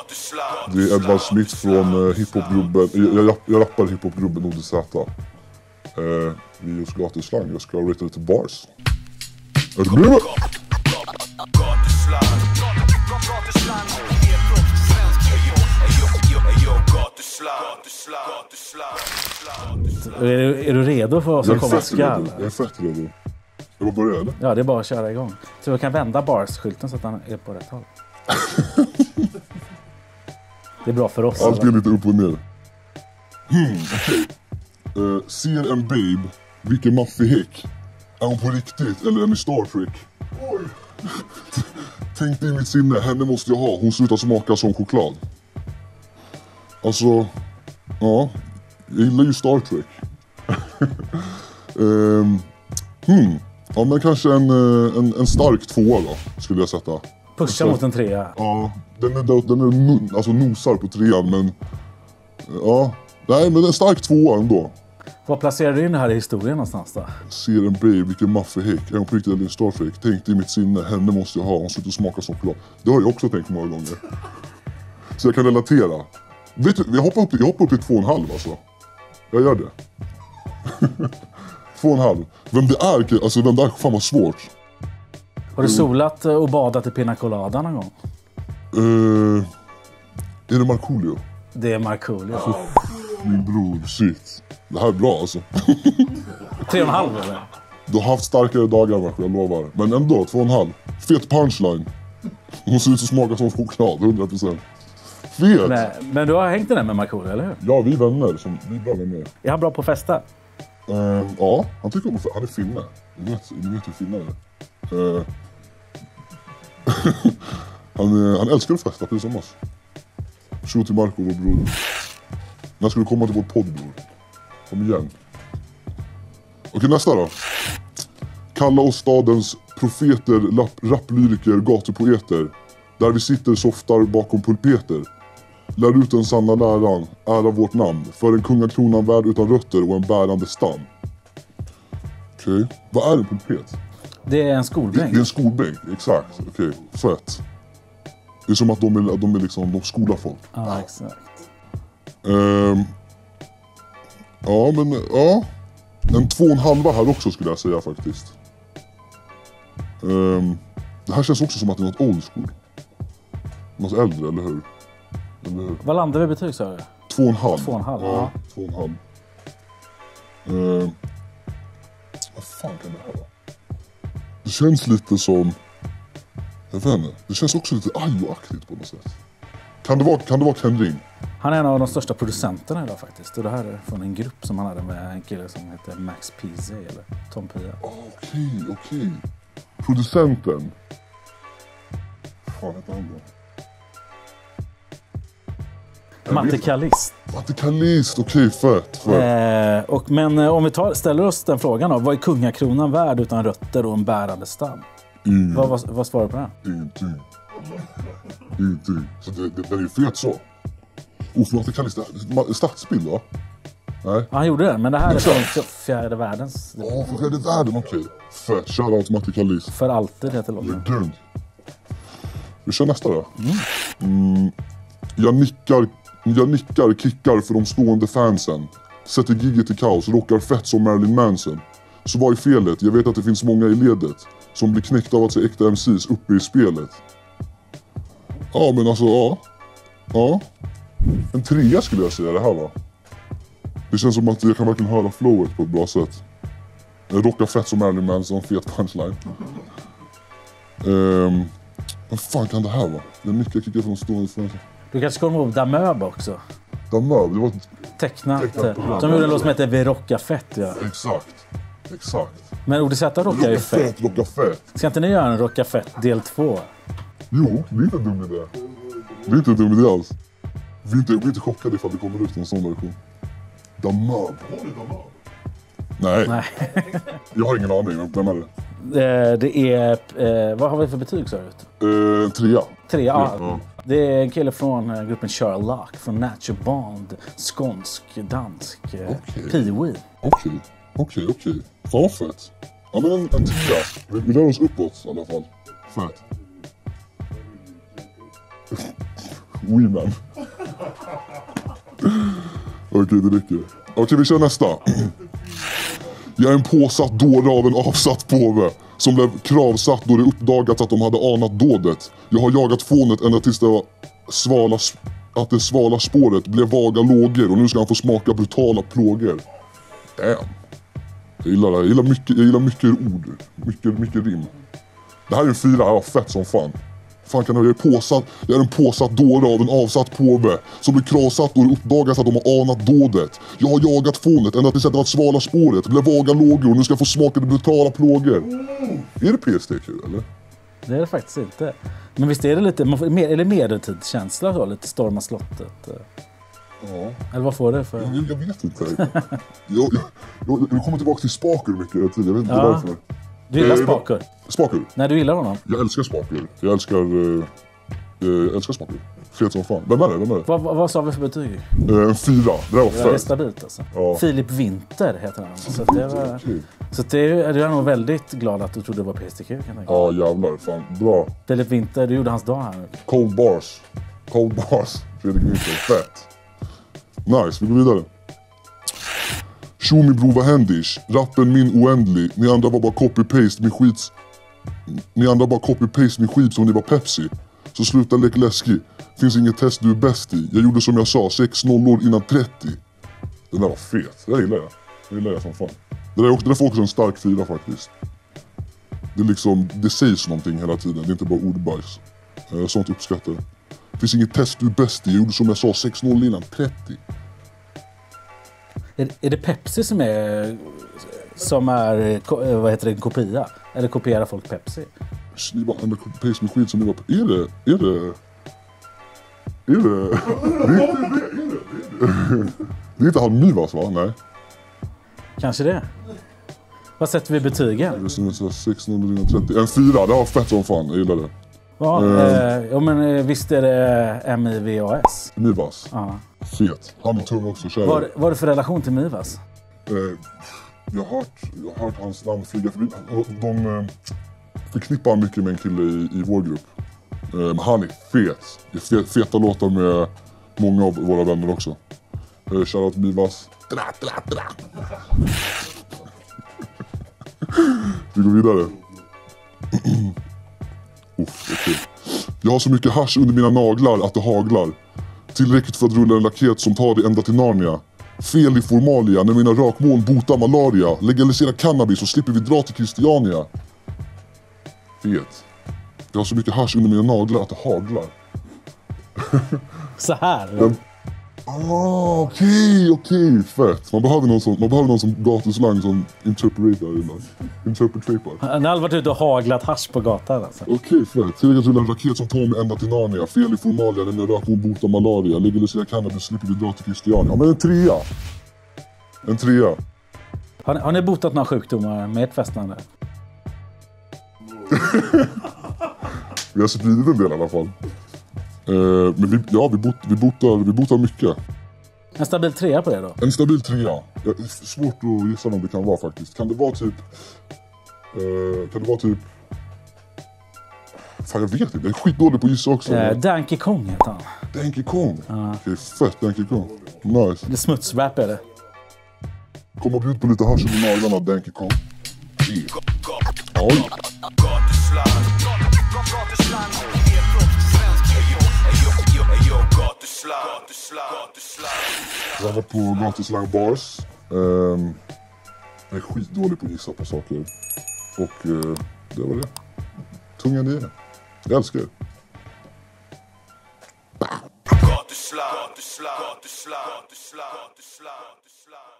Det är Edvard Smith från hiphopgruppen. Jag rappar hiphopgruppen ODZ. Vi just gatuslang. Jag ska rita lite bars. Är du med? Är du redo för vad som komma skall? Jag är fett redo. Jag bara börja eller? Ja, det är bara att köra igång. Så vi kan vända bars-skylten så att den är på rätt håll. Det är bra för oss. Allt är lite upp och ner. Ser en babe, vilken maffig häck. Är hon på riktigt eller är ni Star Trek? Oj. Tänkte i mitt sinne, henne måste jag ha. Hon slutar smaka som choklad. Alltså, ja. Jag gillar ju Star Trek. Ja, men kanske en stark tvåa då, skulle jag sätta. Pusha mot en trea. Ja, den är alltså nosar på trean, men ja, nej, men en stark tvåa ändå. Vad placerar du in det här i historien någonstans då? Ser en babe, vilken maffig häck. Är hon på riktigt eller en Star Trek? Tänkte i mitt sinne, henne måste jag ha. Hon slutar smaka som choklad. Det har jag också tänkt många gånger. Så jag kan relatera. Vet du, jag hoppar upp till 2,5 alltså. Jag gör det. 2,5. Vem det är, fan vad svårt. Har du solat och badat i Pina Colada någon gång? Är det Markoolio? Det är Markoolio. Min bror, shit. Det här är bra alltså. 3,5 eller? Du har haft starkare dagar, Marko, jag lovar. Men ändå, 2,5. Fet punchline. Hon ser ut att smaka som choklad, 100%. Fet! Nej, men du har hängt den där med Markoolio, eller hur? Ja, vi är vänner. Vi är bra vänner. Är han bra på att festa? Ja, han tycker om att han är finne. Ni vet hur finne är. Han älskar att festa, precis som oss. Shoot till Marko, vår bror. När ska du komma till vår podd, bror? Kom igen. Okej, nästa då. Kalla oss stadens profeter, rapplyriker, gatupoeter. Där vi sitter softar bakom pulpeter. Lär ut den sanna läran, ära vårt namn. För en kungakronan värld utan rötter och en bärande stam. Okej, vad är en pulpet? Det är en skolbänk. Det är en skolbänk, exakt. Okej, fett. Det är som att de är liksom, de skolar folk. Ja, exakt. Ja, men ja. En 2,5 här också skulle jag säga faktiskt. Det här känns också som att det är något old school. Något äldre, eller hur? Vad landar vi i betyg, sa du? 2,5. 2,5, ja. 2,5. Vad fan kan det här vara? Det känns lite som... Jag vet inte. Det känns också lite Ayo-aktigt på något sätt. Kan det vara Ken Ring? Han är en av de största producenterna idag faktiskt. Och det här är från en grupp som han hade med en kille som heter Max Pizzi eller Tom Pia. Okej. Producenten. Fan heter han då? Matte Kalist, okej, fett. Men om vi ställer oss den frågan då. Vad är kungakronan värd utan rötter och en bärande stam? Vad svarar du på den? Ingenting. Så det är ju fet så. Matte Kalist, stadsbild då? Nej. Han gjorde det, men det här är från fjärde världens. Från fjärde världen, okej. Fett, shoutout till Matte Kalist. För alltid heter låten. Legend. Vi kör nästa då. Jag nickar, kickar för de stående fansen. Sätter giget i kaos, rockar fett som Marilyn Manson. Så vad är felet? Jag vet att det finns många i ledet som blir knäckta av att se äkta MCs uppe i spelet. Ja, men alltså, ja. En 3 skulle jag säga det här, va? Det känns som att jag kan verkligen höra flowet på ett bra sätt. Jag rockar fett som Marilyn Manson, fet punchline. Vad fan kan det här vara? Jag nickar, kickar från stående fansen. Du kanske kommer ihåg Damöb också? Damöb, det var tecknat. Som gjorde en låt som heter Vi rockar fett, ja. Exakt. Men ODZ rockar ju fett. Rocka fett. Ska inte ni göra en Rocka fett del 2? Jo, det är inte en dum idé. Det är inte en dum idé alls. Vi är inte chockade ifall det kommer ut en sån version. Damöb. Har ni Damöb? Nej. Jag har ingen aning. Vem är det? Det är... vad har vi för betyg, så ut? 3. Ja. Det är en kille från gruppen Sherlock, från Nature Bond, skånsk, dansk, Pee-wee. Okej. Fan vad fett. Ja, men en 10. Vi rör oss uppåt i alla fall. Fett. Weeman. Okej, det räcker. Okej, vi kör nästa. Jag är en påsatt dåre av en avsatt påve som blev kravsatt då det uppdagats att de hade anat dådet. Jag har jagat fånet ända tills det svala spåret blev vaga lågor och nu ska han få smaka brutala plågor. Damn. Jag gillar det. Jag gillar mycket ord. Mycket rim. Det här är en 4, jag har fett som fan. Fan kan jag är en påsatt dåre av en avsatt påve som blir krasat och det uppdagas att de har anat dådet. Jag har jagat fånet ända tills det svala spåret blev vaga lågor och nu ska jag få smaka brutala plågor. Är det PSTQ eller? Det är det faktiskt inte. Men visst är det lite, eller medeltidskänsla då, lite storma slottet. Ja. Eller vad får det för? Jag vet inte. Jag kommer tillbaka till Spaker mycket. Jag vet inte varför. Du gillar Spaker? Spaker? Nej, du gillar honom? Jag älskar Spaker. Jag älskar Spaker. Fet som fan. Vem är det? Vad sa vi för betyg? En 4. Det där var fett. Det är stabilt alltså. Ja. Filip Winter heter han. Så det är jag nog väldigt glad att du trodde det var PSTQ, kan jag tänka. Ja, jävlar. Fan, bra. Filip Winter, du gjorde hans dag här nu. Cold bars. Fredrik Winter. Fett. Nice, vi går vidare. Show me bro, vad händish? Rappen min oändlig. Ni andra var bara copy-paste med skit. Som ni var Pepsi. Så sluta lek läskig. Finns inget test du är bäst i. Jag gjorde som jag sa, 6 nollor innan 30. Den där var fet, det gillar jag. Det gillar jag som fan. Det där får också en stark 4 faktiskt. Det är liksom, det sägs någonting hela tiden. Det är inte bara ordbajs. Sånt uppskattar jag. Finns inget test du är bäst i. Jag gjorde som jag sa, 6 nollor innan 30. Är det Pepsi som är vad heter det, en kopia? Eller kopierar folk Pepsi? Ni var andra copy-paste med skit som ni var... Är det? Det är inte han Mivas, va? Nej. Kanske det. Vad sätter vi betygen? Det är 630. En 4, det har fett som fan. Jag gillar det. Ja, men visst är det MIVAS? Mivas. Ja. Fet. Han är tung också. Vad är det för relation till Mivas? Jag har hört hans namn flyga förbi. De förknippar mycket med en kille i vår grupp. Men han är fet. Det är feta låtar med många av våra vänner också. Shoutout Mivas. Vi går vidare. Okay. Jag har så mycket hasch under mina naglar att det haglar. Tillräckligt för att rulla en raket som tar dig ända till Narnia. Fel i formalia när mina rakmål botar malaria. Legalisera cannabis och slipper vi dra till Christiania. Fet. Jag har så mycket hasch under mina naglar att det haglar. Så här. Okej, fett. Man behöver någon som gatuslang som interpretar. Han har varit ute och haglat hasch på gatan alltså. Okej, fett. Tillräckligt rulla en raket som tar mig ända till Narnia. Fel i formalia när mina rakmål botar malaria. Legalisera cannabis slipper vi dra till Christiania. Men en trea. Har ni botat några sjukdomar med ett festande? Vi har spridit en del i alla fall. Men vi botar mycket. En stabil 3 på det då? En stabil 3. Svårt att gissa vad det kan vara faktiskt. Kan det vara typ... Fan, jag vet inte. Jag är skitdålig på att gissa också. Donkey Kong heter han. Donkey Kong? Okej, fett Donkey Kong. Nice. Det är smutsrap är det. Kom och bjud på lite hasch under naglarna av Donkey Kong. Oj. Jag var på gatuslang bars. Jag är skitdålig på att gissa på saker. Och det var det. Tungan i det. Jag älskar det. Gatuslang.